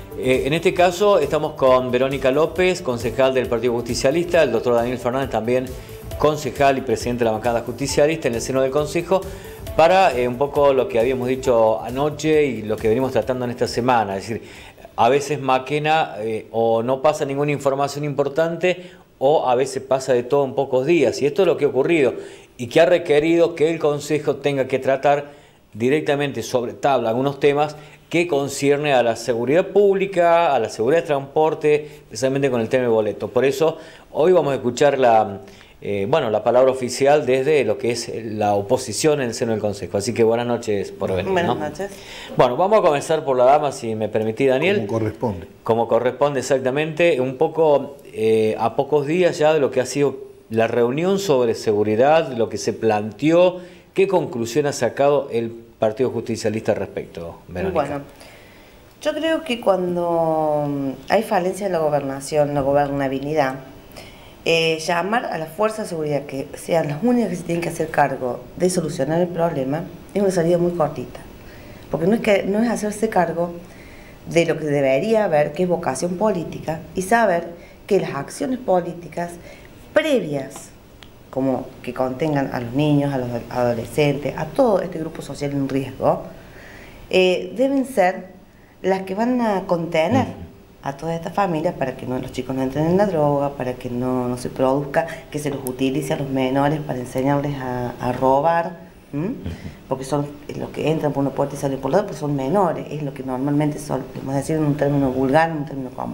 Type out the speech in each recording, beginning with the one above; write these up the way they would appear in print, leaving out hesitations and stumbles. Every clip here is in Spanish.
En este caso estamos con Verónica López, concejal del Partido Justicialista, el doctor Daniel Fernández también concejal y presidente de la bancada justicialista en el seno del Consejo, para un poco lo que habíamos dicho anoche y lo que venimos tratando en esta semana. Es decir, a veces Maquena o no pasa ninguna información importante o a veces pasa de todo en pocos días. Y esto es lo que ha ocurrido y que ha requerido que el Consejo tenga que tratar directamente sobre tabla algunos temas que concierne a la seguridad pública, a la seguridad de transporte, especialmente con el tema de boleto. Por eso hoy vamos a escuchar la palabra oficial desde lo que es la oposición en el seno del Consejo. Así que buenas noches por venir. Buenas noches. Bueno, vamos a comenzar por la dama, si me permitís, Daniel. Como corresponde. Como corresponde, exactamente. Un poco a pocos días ya de lo que ha sido la reunión sobre seguridad, lo que se planteó, ¿qué conclusión ha sacado el Partido Justicialista al respecto, Verónica? Bueno, yo creo que cuando hay falencia en la gobernación, la gobernabilidad, llamar a las fuerzas de seguridad que sean las únicas que se tienen que hacer cargo de solucionar el problema es una salida muy cortita, porque no es hacerse cargo de lo que debería haber, que es vocación política, y saber que las acciones políticas previas, como que contengan a los niños, a los adolescentes, a todo este grupo social en riesgo, deben ser las que van a contener a toda esta familia para que los chicos no entren en la droga, para que no se produzca que se los utilice a los menores para enseñarles a robar, porque son los que entran por una puerta y salen por la otra, pues son menores, es lo que normalmente son, podemos decir en un término vulgar, en un término común.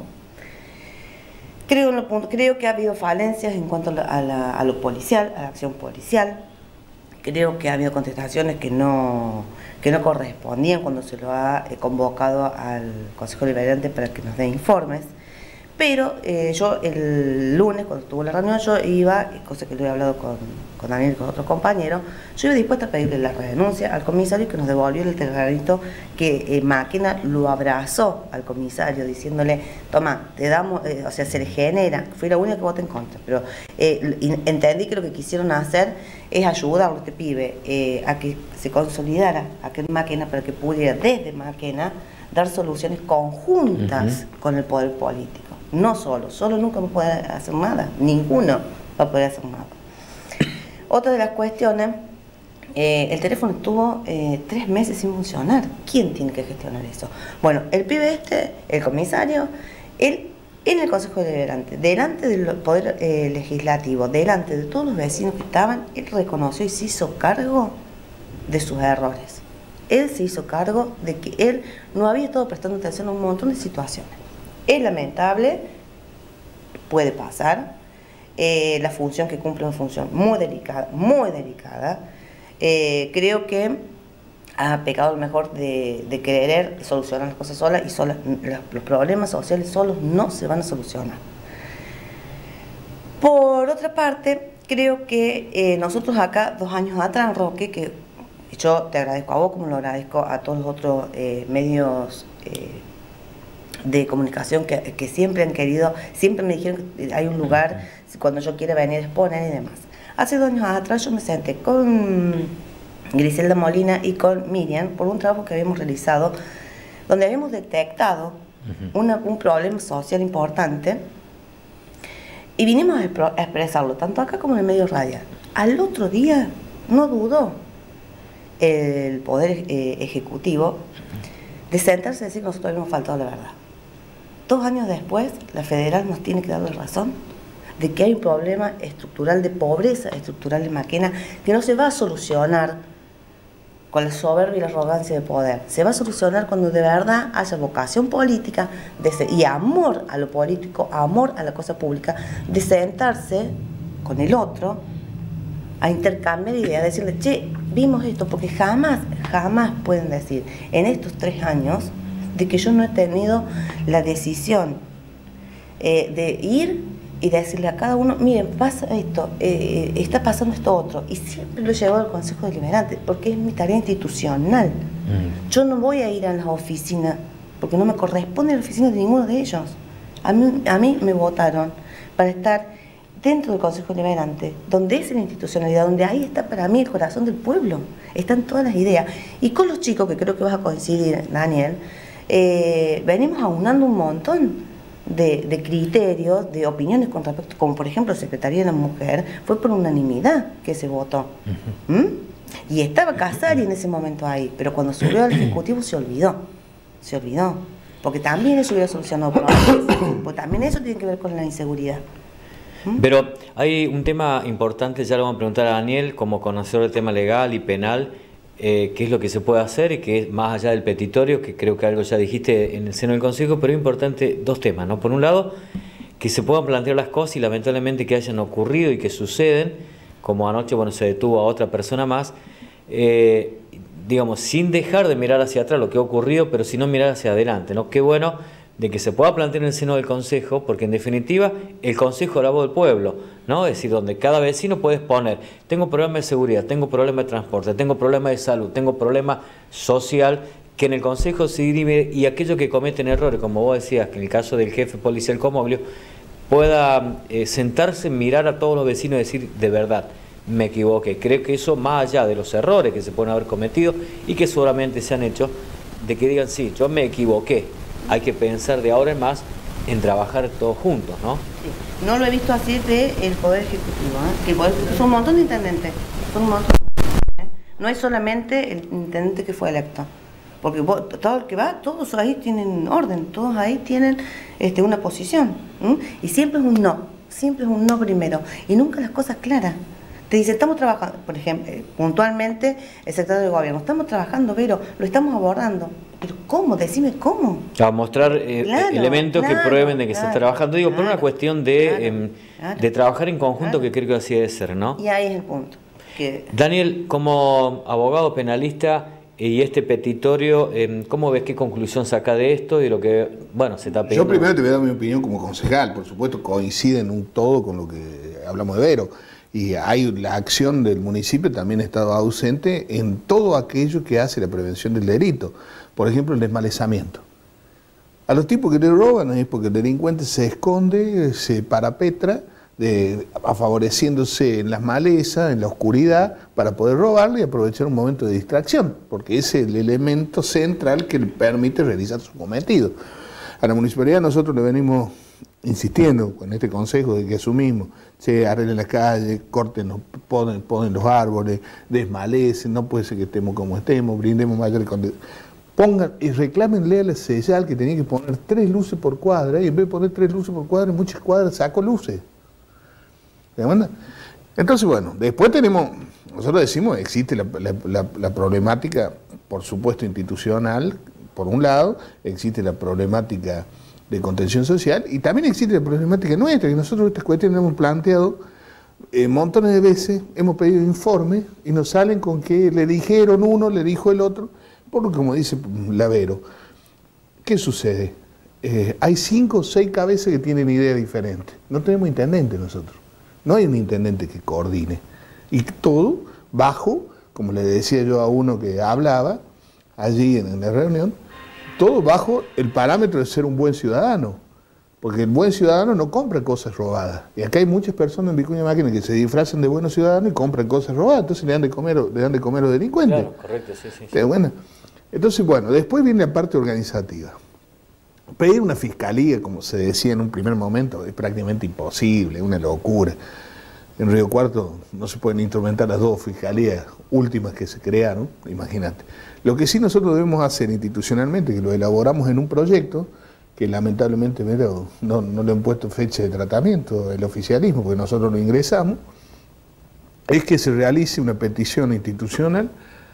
Creo que ha habido falencias en cuanto a lo policial, a la acción policial. Creo que ha habido contestaciones que no correspondían cuando se lo ha convocado al Consejo Deliberante para que nos dé informes. Pero yo el lunes, cuando estuvo la reunión, yo iba, cosa que lo he hablado con Daniel y con otros compañeros, yo iba dispuesta a pedirle la renuncia al comisario, que nos devolvió el telegrafito que Maquena lo abrazó al comisario diciéndole: toma, te damos, o sea, se le genera. Fui la única que voté en contra, pero entendí que lo que quisieron hacer es ayudarlo a este pibe a que se consolidara aquel Maquena, para que pudiera desde Maquena dar soluciones conjuntas con el poder político. No solo nunca va a poder hacer nada, ninguno va a poder hacer nada. Otra de las cuestiones, el teléfono estuvo 3 meses sin funcionar. ¿Quién tiene que gestionar eso? Bueno, el pibe el comisario, él en el Consejo Deliberante, delante del Poder Legislativo, delante de todos los vecinos que estaban, él reconoció y se hizo cargo de sus errores. Él se hizo cargo de que él no había estado prestando atención a un montón de situaciones. Es lamentable, puede pasar, la función que cumple es una función muy delicada, muy delicada. Creo que ha pecado a lo mejor de querer solucionar las cosas solas, y los problemas sociales solos no se van a solucionar. Por otra parte, creo que nosotros acá, 2 años atrás, Roque, que yo te agradezco a vos como lo agradezco a todos los otros medios de comunicación que siempre han querido, siempre me dijeron que hay un lugar, cuando yo quiera venir a exponer y demás. Hace 2 años atrás yo me senté con Griselda Molina y con Miriam por un trabajo que habíamos realizado, donde habíamos detectado un problema social importante, y vinimos a expresarlo tanto acá como en el medio radial. Al otro día no dudó el Poder Ejecutivo de sentarse y decir: nosotros habíamos faltado la verdad. 2 años después, la federal nos tiene que dar la razón de que hay un problema estructural de pobreza estructural de Maquena, que no se va a solucionar con la soberbia y la arrogancia de poder. Se va a solucionar cuando de verdad haya vocación política y amor a lo político, amor a la cosa pública, de sentarse con el otro a intercambiar ideas, decirle: che, vimos esto, porque jamás pueden decir en estos 3 años de que yo no he tenido la decisión de ir y decirle a cada uno: miren, pasa esto, está pasando esto otro, y siempre lo he llevado al Consejo Deliberante, porque es mi tarea institucional. Yo no voy a ir a las oficinas, porque no me corresponde a la oficina de ninguno de ellos. A mí me votaron para estar dentro del Consejo Deliberante, donde es la institucionalidad, donde ahí está para mí el corazón del pueblo, están todas las ideas. Y con los chicos, que creo que vas a coincidir, Daniel, venimos aunando un montón de criterios, de opiniones con respecto, como por ejemplo Secretaría de la Mujer, fue por unanimidad que se votó. Y estaba Casari en ese momento ahí, pero cuando subió al Ejecutivo se olvidó, porque también eso hubiera solucionado problemas, porque también eso tiene que ver con la inseguridad. Pero hay un tema importante, ya lo vamos a preguntar a Daniel, como conocedor del tema legal y penal, qué es lo que se puede hacer y que es más allá del petitorio, que creo que algo ya dijiste en el seno del Consejo, pero es importante dos temas, ¿no? Por un lado, que se puedan plantear las cosas y lamentablemente que hayan ocurrido y que suceden, como anoche, bueno, se detuvo a otra persona más, digamos, sin dejar de mirar hacia atrás lo que ha ocurrido, pero sino mirar hacia adelante, ¿no? Qué bueno de que se pueda plantear en el seno del Consejo, porque en definitiva el Consejo es la voz del pueblo, ¿no? Es decir, donde cada vecino puede exponer, tengo problemas de seguridad, tengo problemas de transporte, tengo problemas de salud, tengo problema social, que en el Consejo se dirime y aquellos que cometen errores, como vos decías, que en el caso del jefe policial Comoglio, pueda sentarse, mirar a todos los vecinos y decir, de verdad, me equivoqué. Creo que eso, más allá de los errores que se pueden haber cometido y que seguramente se han hecho, de que digan, sí, yo me equivoqué. Hay que pensar de ahora en más en trabajar todos juntos, ¿no? Sí. No lo he visto así del Poder Ejecutivo, que el Poder Ejecutivo son un montón de intendentes, no es solamente el intendente que fue electo, porque todo el que va, todos ahí tienen orden, todos ahí tienen una posición, y siempre es un no primero, y nunca las cosas claras. Te dice, estamos trabajando, por ejemplo, puntualmente el secretario de gobierno, estamos trabajando, pero lo estamos abordando. ¿Pero cómo? Decime cómo. A mostrar elementos que prueben de que se está trabajando. Digo, por una cuestión de trabajar en conjunto, que creo que así debe ser, ¿no? Y ahí es el punto. Daniel, como abogado penalista y este petitorio, ¿cómo ves qué conclusión saca de esto y lo que, bueno, se está pidiendo? Yo primero te voy a dar mi opinión como concejal, por supuesto coincide en un todo con lo que hablamos de Vero. Y la acción del municipio también ha estado ausente en todo aquello que hace la prevención del delito. Por ejemplo, el desmalezamiento. A los tipos que le roban es porque el delincuente se esconde, se parapetra, favoreciéndose en las malezas, en la oscuridad, para poder robarle y aprovechar un momento de distracción, porque ese es el elemento central que le permite realizar su cometido. A la municipalidad nosotros le venimos insistiendo con este consejo de que asumimos, se arreglen la calle, corten, ponen los árboles, desmalecen, no puede ser que estemos como estemos, brindemos mayor condición. Pongan y reclámenle a la CESAL que tenía que poner 3 luces por cuadra, y en vez de poner 3 luces por cuadra, en muchas cuadras sacó luces. ¿De verdad? Entonces, bueno, después tenemos, nosotros decimos, existe la problemática, por supuesto, institucional, por un lado, existe la problemática de contención social, y también existe la problemática nuestra, que nosotros estas cuestiones hemos planteado montones de veces, hemos pedido informes y nos salen con que le dijeron uno, le dijo el otro, porque como dice Lavero, ¿qué sucede? Hay 5 o 6 cabezas que tienen ideas diferentes, no tenemos intendente nosotros, no hay un intendente que coordine, y todo bajo, como le decía yo a uno que hablaba allí en la reunión, todo bajo el parámetro de ser un buen ciudadano, porque el buen ciudadano no compra cosas robadas. Y acá hay muchas personas en Vicuña Maquena que se disfrazan de buenos ciudadanos y compran cosas robadas, entonces le dan de comer a los delincuentes. Claro, correcto, sí. Entonces, bueno, después viene la parte organizativa. Pedir una fiscalía, como se decía en un primer momento, es prácticamente imposible, es una locura. En Río Cuarto no se pueden instrumentar las 2 fiscalías últimas que se crearon, imagínate. Lo que sí nosotros debemos hacer institucionalmente, que lo elaboramos en un proyecto, que lamentablemente no le han puesto fecha de tratamiento el oficialismo, porque nosotros lo ingresamos, es que se realice una petición institucional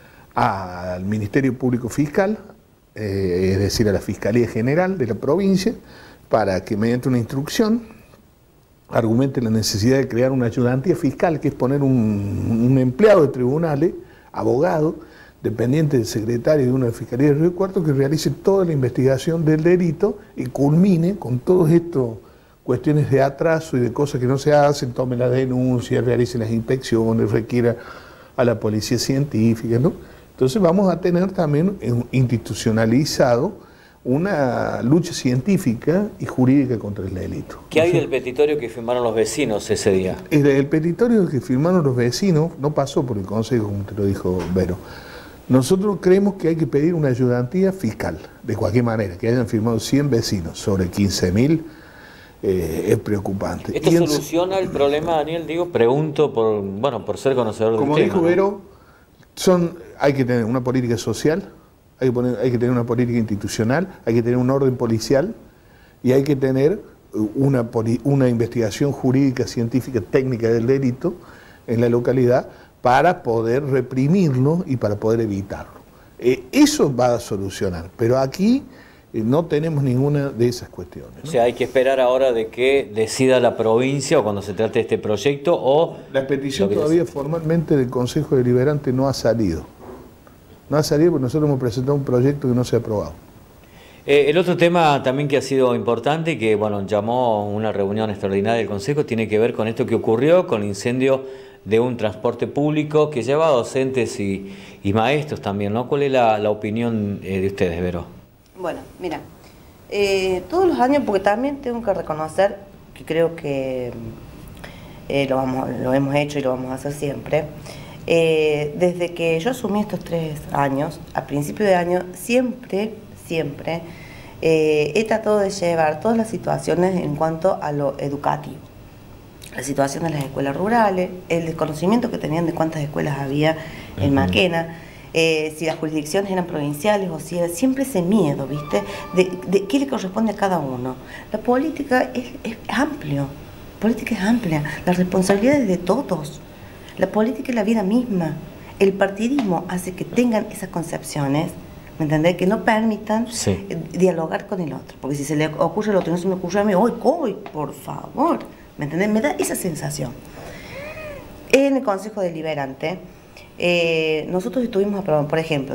al Ministerio Público Fiscal, es decir, a la Fiscalía General de la provincia, para que mediante una instrucción argumente la necesidad de crear una ayudantía fiscal, que es poner un empleado de tribunales, abogado, dependiente del secretario de una Fiscalía de Río Cuarto, que realice toda la investigación del delito y culmine con todas estas cuestiones de atraso y de cosas que no se hacen, tome la denuncia, realice las inspecciones, requiera a la policía científica, ¿no? Entonces vamos a tener también institucionalizado una lucha científica y jurídica contra el delito. ¿Qué hay del petitorio que firmaron los vecinos ese día? El petitorio que firmaron los vecinos no pasó por el Consejo, como te lo dijo Vero. Nosotros creemos que hay que pedir una ayudantía fiscal, de cualquier manera, que hayan firmado 100 vecinos sobre 15.000 es preocupante. ¿Esto soluciona el problema, Daniel? Digo, pregunto por ser conocedor del tema. Como dijo Vero, hay que tener una política social, hay que tener una política institucional, hay que tener un orden policial y hay que tener una investigación jurídica, científica, técnica del delito en la localidad para poder reprimirlo y para poder evitarlo. Eso va a solucionar, pero aquí no tenemos ninguna de esas cuestiones, ¿no? O sea, hay que esperar ahora de que decida la provincia o cuando se trate de este proyecto o... La petición todavía formalmente del Consejo Deliberante no ha salido. No ha salido porque nosotros hemos presentado un proyecto que no se ha aprobado. El otro tema también que ha sido importante y que llamó una reunión extraordinaria del Consejo tiene que ver con esto que ocurrió, con el incendio de un transporte público que lleva a docentes y maestros también, ¿no? ¿Cuál es la opinión de ustedes, Vero? Bueno, mira, todos los años, porque también tengo que reconocer que creo que lo hemos hecho y lo vamos a hacer siempre, desde que yo asumí estos 3 años, a principio de año, siempre he tratado de llevar todas las situaciones en cuanto a lo educativo. La situación de las escuelas rurales, el desconocimiento que tenían de cuántas escuelas había en Maquena, si las jurisdicciones eran provinciales o si era siempre ese miedo, ¿viste? De qué le corresponde a cada uno. La política es amplio, la política es amplia, la responsabilidad es de todos. La política es la vida misma. El partidismo hace que tengan esas concepciones, ¿me entendés? Que no permitan dialogar con el otro. Porque si se le ocurre al otro y no se me ocurre a mí, ¡hoy, por favor! ¿Me entendés? Me da esa sensación. En el Consejo Deliberante, nosotros estuvimos aprobando, por ejemplo,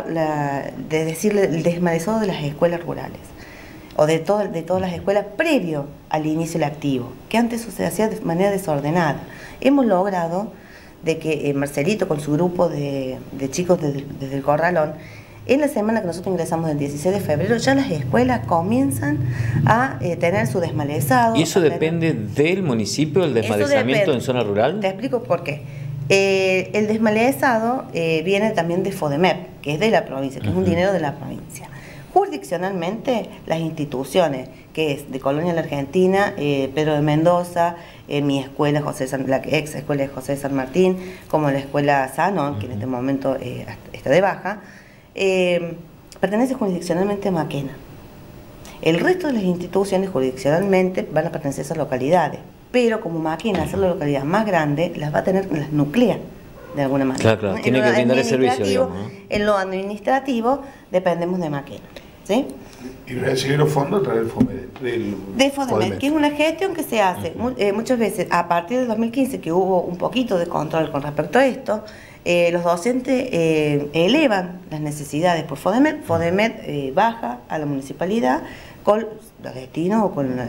de decirle el desmalezado de las escuelas rurales, o de todas las escuelas previo al inicio del activo, que antes eso se hacía de manera desordenada. Hemos logrado de que Marcelito, con su grupo de chicos desde el Corralón, en la semana que nosotros ingresamos el 16 de febrero, ya las escuelas comienzan a tener su desmalezado. ¿Y eso depende del municipio, el desmalezamiento en zona rural? Te explico por qué. El desmalezado viene también de FODEMEP, que es de la provincia, que es un dinero de la provincia. Jurisdiccionalmente, las instituciones, que es de Colonia La Argentina, Pedro de Mendoza, mi escuela, la ex escuela de José de San Martín, como la escuela Sanon, que en este momento está de baja, pertenece jurisdiccionalmente a Maquena. El resto de las instituciones jurisdiccionalmente van a pertenecer a esas localidades, pero como Maquena, al ser la localidad más grande, las nuclea de alguna manera. Claro, tiene que brindar el servicio, digamos, ¿no? En lo administrativo dependemos de Maquena, ¿sí? Y recibir los fondos a través del FODEMED, que es una gestión que se hace muchas veces a partir del 2015, que hubo un poquito de control con respecto a esto. Los docentes elevan las necesidades por FODEMED, FODEMED baja a la municipalidad con los destinos o con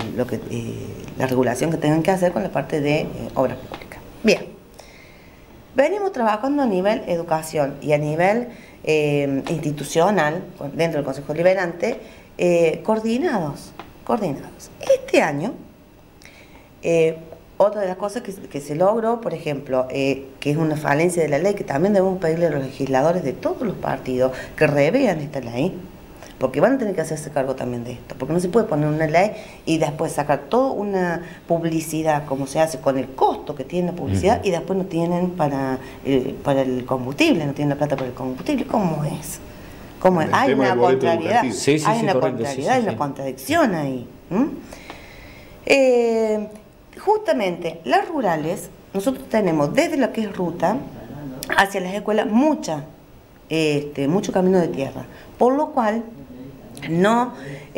la regulación que tengan que hacer con la parte de obras públicas. Bien, venimos trabajando a nivel educación y a nivel institucional, dentro del Consejo Deliberante, coordinados. Este año, otra de las cosas que se logró, por ejemplo, que es una falencia de la ley, que también debemos pedirle a los legisladores de todos los partidos que revean esta ley, porque van a tener que hacerse cargo también de esto, porque no se puede poner una ley y después sacar toda una publicidad, como se hace con el costo que tiene la publicidad, y después no tienen para el combustible, no tienen la plata para el combustible. ¿Cómo es? Hay una contrariedad, hay una contradicción ahí. Justamente las rurales, nosotros tenemos desde lo que es ruta hacia las escuelas mucho camino de tierra, por lo cual no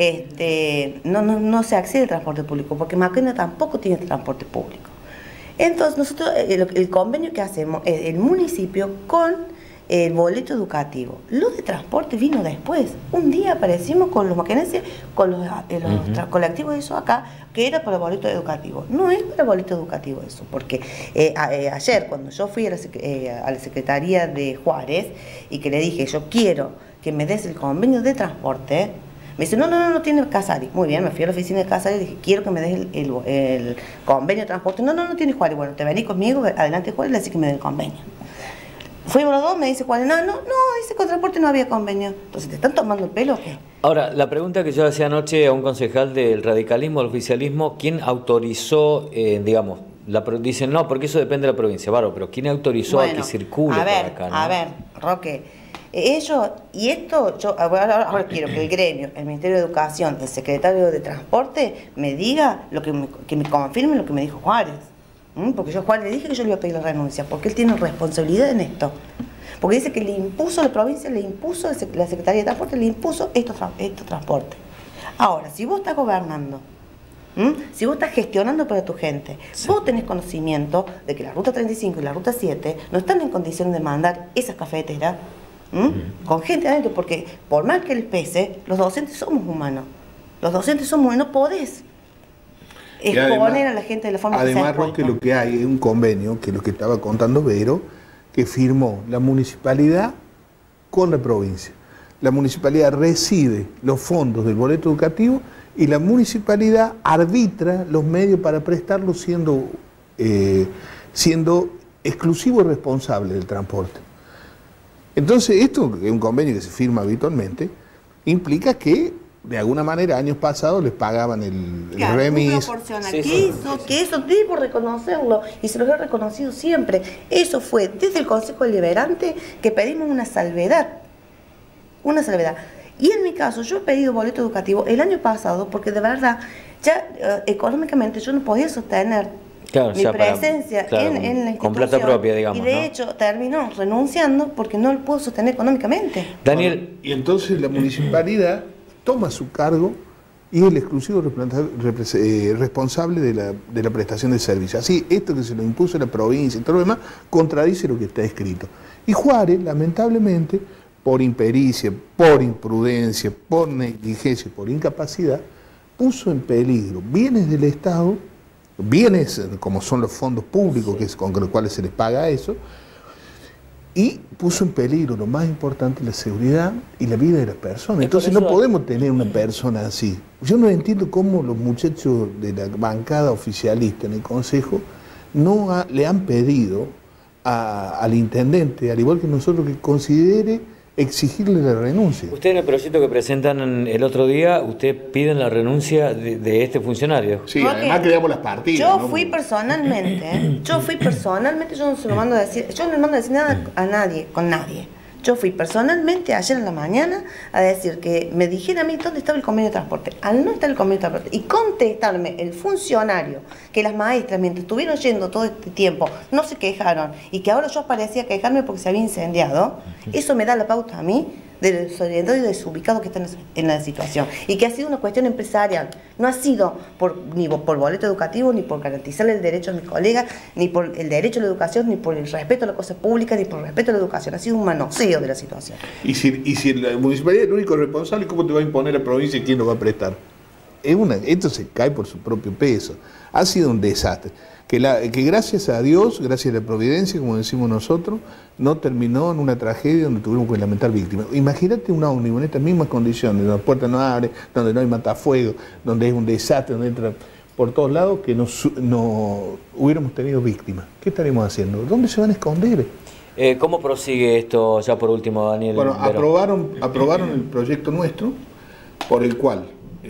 se accede al transporte público, porque Maquena tampoco tiene transporte público. Entonces nosotros el convenio que hacemos es el municipio con el boleto educativo. Lo de transporte vino después. Un día aparecimos con los maquenenses, con los colectivos de eso acá, que era para el boleto educativo. No es para el boleto educativo eso, porque ayer cuando yo fui a la Secretaría de Juárez y que le dije, yo quiero que me des el convenio de transporte, me dice, no tiene Casari. Muy bien, me fui a la oficina de Casari y dije, quiero que me des el convenio de transporte. No tiene Juárez. Bueno, te venís conmigo, adelante Juárez, le decís que me dé el convenio. Fuimos los dos, me dice Juan, no, dice con transporte no había convenio. Entonces, ¿te están tomando el pelo o qué? Ahora, la pregunta que yo hacía anoche a un concejal del radicalismo, del oficialismo, ¿quién autorizó, digamos, dicen no, porque eso depende de la provincia, pero ¿quién autorizó a que circule por acá? ¿No? A ver, Roque, ellos, y esto, yo ahora quiero que el gremio, el Ministerio de Educación, el secretario de Transporte, me diga, que me confirme lo que me dijo Juárez. Porque yo a Juárez le dije que yo le iba a pedir la renuncia, porque él tiene responsabilidad en esto. Porque dice que le impuso la provincia, le impuso la Secretaría de Transporte, le impuso estos transportes. Ahora, si vos estás gobernando, si vos estás gestionando para tu gente, sí, vos tenés conocimiento de que la Ruta 35 y la Ruta 7 no están en condiciones de mandar esas cafeteras con gente adentro, porque por más que les pese, los docentes somos humanos. Los docentes somos humanos, no podés exponer a la gente de la forma que se ha expuesto. Además, Roque, lo que hay es un convenio, que es lo que estaba contando Vero, que firmó la municipalidad con la provincia. La municipalidad recibe los fondos del boleto educativo y la municipalidad arbitra los medios para prestarlos siendo exclusivo y responsable del transporte. Entonces, esto, que es un convenio que se firma habitualmente, implica que de alguna manera, años pasados les pagaban el remis. Que eso debo reconocerlo, y se los he reconocido siempre. Eso fue desde el Consejo Deliberante que pedimos una salvedad. Una salvedad. Y en mi caso, yo he pedido boleto educativo el año pasado porque de verdad, ya económicamente yo no podía sostener mi presencia en la institución. Con plata propia, digamos. Y de hecho terminó renunciando porque no lo pudo sostener económicamente. Daniel. Bueno, y entonces la municipalidad toma su cargo y es el exclusivo responsable de la prestación de servicios. Así, esto que se lo impuso la provincia y todo lo demás, contradice lo que está escrito. Y Juárez, lamentablemente, por impericia, por imprudencia, por negligencia, por incapacidad, puso en peligro bienes del Estado, bienes como son los fondos públicos, que es con los cuales se les paga eso, y puso en peligro, lo más importante, la seguridad y la vida de las personas. Entonces no podemos tener una persona así. Yo no entiendo cómo los muchachos de la bancada oficialista en el Consejo le han pedido al intendente, al igual que nosotros, que considere exigirle la renuncia. Usted en el proyecto que presentan el otro día, usted piden la renuncia de este funcionario. Sí, además creamos las partidas. Yo fui personalmente, yo no se lo mando a decir, yo no le mando a decir nada a nadie, con nadie. Yo fui personalmente ayer en la mañana a decir que me dijera a mí dónde estaba el convenio de transporte. Al no estar el convenio de transporte y contestarme el funcionario que las maestras, mientras estuvieron yendo todo este tiempo, no se quejaron y que ahora yo aparecía a quejarme porque se había incendiado, eso me da la pauta a mí de desorientado y desubicado que están en la situación. Y que ha sido una cuestión empresarial. No ha sido ni por boleto educativo, ni por garantizarle el derecho a mis colegas, ni por el derecho a la educación, ni por el respeto a las cosas públicas, ni por el respeto a la educación. Ha sido un manoseo de la situación. Y si la municipalidad es el único responsable, ¿cómo te va a imponer la provincia y quién lo va a prestar? Esto se cae por su propio peso. Ha sido un desastre. Que gracias a Dios, gracias a la providencia, como decimos nosotros, no terminó en una tragedia donde tuvimos que lamentar víctimas. Imagínate un ómnibus en estas mismas condiciones, donde la puerta no abre, donde no hay matafuego, donde es un desastre, donde entra por todos lados, que no hubiéramos tenido víctimas. ¿Qué estaremos haciendo? ¿Dónde se van a esconder? ¿Cómo prosigue esto ya por último, Daniel? Bueno, aprobaron el proyecto nuestro, por el cual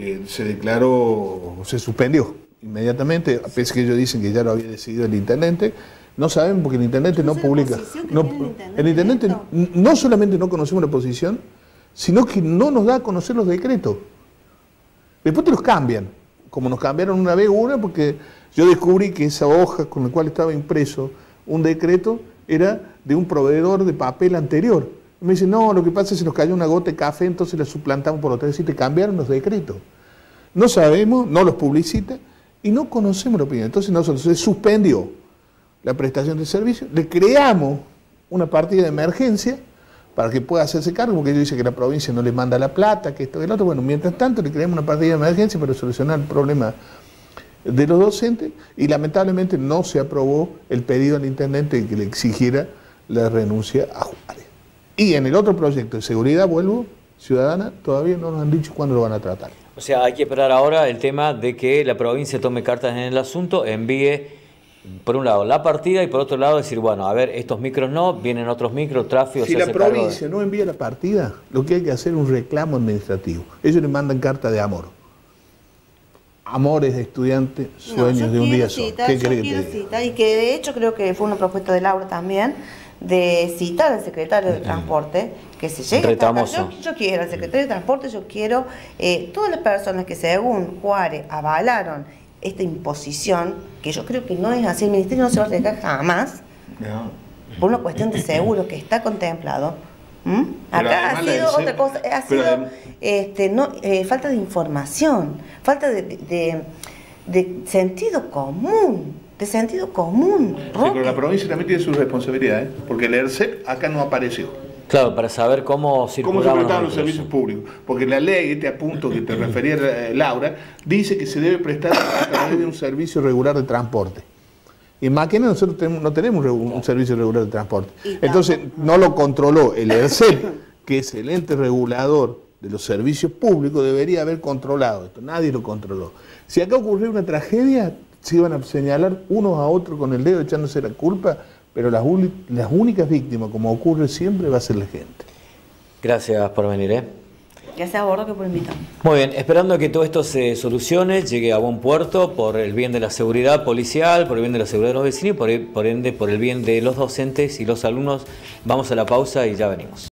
se suspendió inmediatamente, a pesar que ellos dicen que ya lo había decidido el intendente. No sabemos porque el intendente no publica. El intendente no solamente no conocemos la posición, sino que no nos da a conocer los decretos. Después te los cambian, como nos cambiaron una vez porque yo descubrí que esa hoja con la cual estaba impreso un decreto era de un proveedor de papel anterior. Y me dicen, no, lo que pasa es que se nos cayó una gota de café, entonces la suplantamos por otra vez y te cambiaron los decretos. No sabemos, no los publicita y no conocemos la opinión. Entonces nosotros se suspendió la prestación de servicio, le creamos una partida de emergencia para que pueda hacerse cargo, porque ellos dicen que la provincia no le manda la plata, que esto y el otro. Bueno, mientras tanto le creamos una partida de emergencia para solucionar el problema de los docentes y lamentablemente no se aprobó el pedido al intendente de que le exigiera la renuncia a Juárez. Y en el otro proyecto de seguridad, ciudadana, todavía no nos han dicho cuándo lo van a tratar. O sea, hay que esperar ahora el tema de que la provincia tome cartas en el asunto, envíe por un lado, la partida y por otro lado decir, bueno, a ver, estos micros no, vienen otros micros, tráfico... Si la provincia no envía la partida, lo que hay que hacer es un reclamo administrativo. Ellos le mandan carta de amor. Amores de estudiante, sueños de un día solo. ¿Qué crees que te diga? Y que de hecho creo que fue una propuesta de Laura también, de citar al secretario de Transporte, que se llegue hasta acá. Yo quiero al secretario de Transporte, yo quiero todas las personas que según Juárez avalaron esta imposición, que yo creo que no es así, el ministerio no se va a arriesgar jamás, por una cuestión de seguro que está contemplado. Acá ha sido otra cosa, ha sido falta de información, falta de sentido común. De sentido común. Sí, pero la provincia también tiene sus responsabilidades, porque el ERCEP acá no apareció. Claro, para saber cómo se prestaban los servicios públicos. Porque la ley, este apunto que te refería Laura, dice que se debe prestar a través de un servicio regular de transporte. Y en Maquena nosotros no tenemos un servicio regular de transporte. Entonces no lo controló el ERCEP, que es el ente regulador de los servicios públicos, debería haber controlado esto. Nadie lo controló. Si acá ocurrió una tragedia, se iban a señalar unos a otros con el dedo echándose la culpa, pero las únicas víctimas, como ocurre siempre, va a ser la gente. Gracias por venir, Gracias a Bordo que por invitarme. Muy bien, esperando que todo esto se solucione, llegue a buen puerto, por el bien de la seguridad policial, por el bien de la seguridad de los vecinos y por ende por el bien de los docentes y los alumnos. Vamos a la pausa y ya venimos.